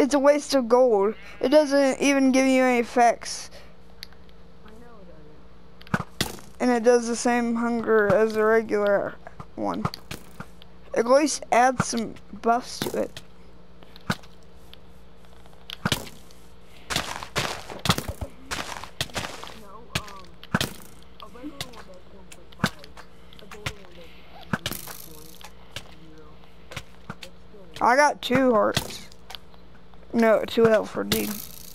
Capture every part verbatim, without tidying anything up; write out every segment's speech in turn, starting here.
It's a waste of gold. It doesn't even give you any effects. I know it doesn't. And it does the same hunger as a regular one. At least add some buffs to it. No, um, a regular one does one point five. A golden one does three point zero. That's still I got two hearts. No, two health for D.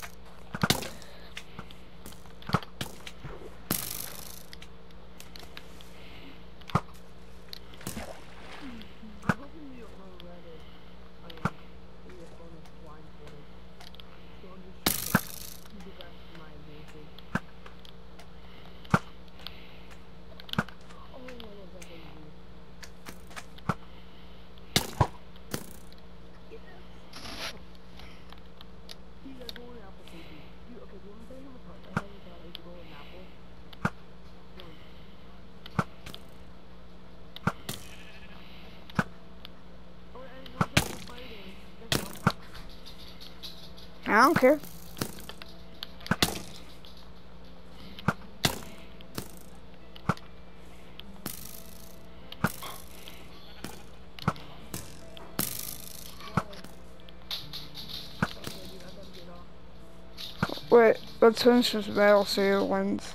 I'm hoping you don't know Reddit. Um, where your phone is blindfolded. So I'm just trying to use the rest of my advantage. Oh, I love that baby. Yes! You got a golden apple, baby. You, okay, do you want to tell you how much hearts I have without a golden apple? One. Oh, and no taking fighting. That's all. I don't care. Okay, dude, I gotta get off. Wait, let's finish this battle so it wins.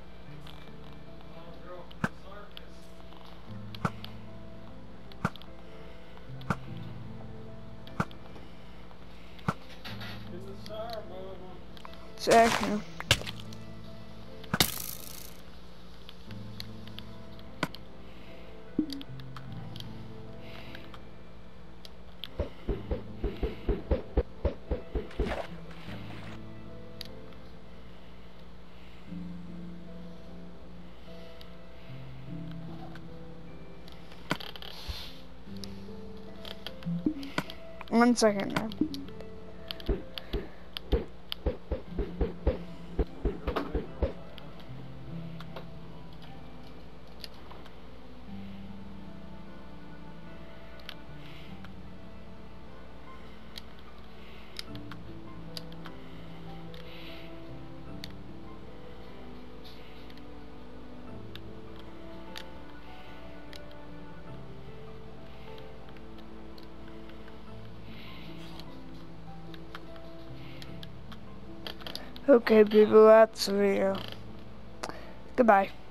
Second. One second now. Okay, people, that's the video. Goodbye.